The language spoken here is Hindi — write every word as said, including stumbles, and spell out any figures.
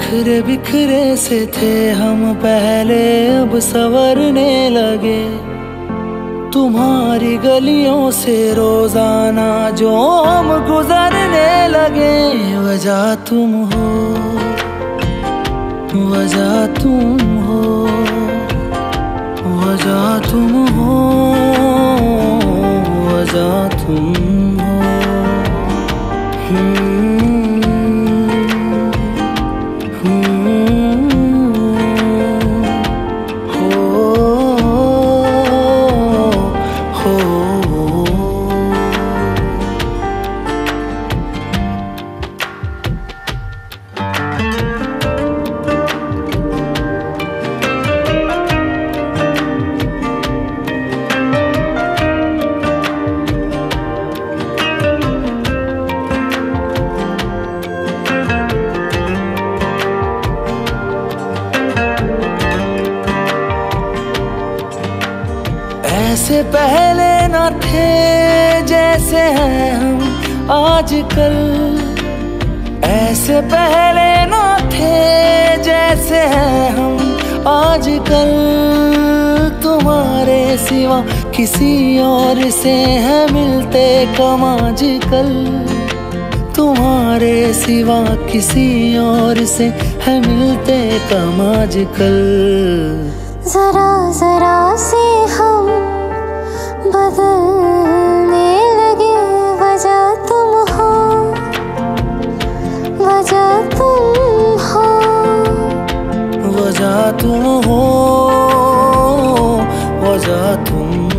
बिखरे बिखरे से थे हम पहले, अब संवरने लगे। तुम्हारी गलियों से रोजाना जो हम गुजरने लगे। वजह तुम हो, वजह तुम हो, वजह तुम हो, वजह तुम हो। हम्म ऐसे पहले न थे जैसे हैं हम आजकल। ऐसे पहले न थे जैसे हैं हम आजकल। तुम्हारे सिवा किसी और से है मिलते कम आजकल। तुम्हारे सिवा किसी और से है मिलते कम आजकल। जरा जरा से हम बदलने लगे। वजह तुम हो, वजह तुम हो, वजह तुम हो, वजह तुम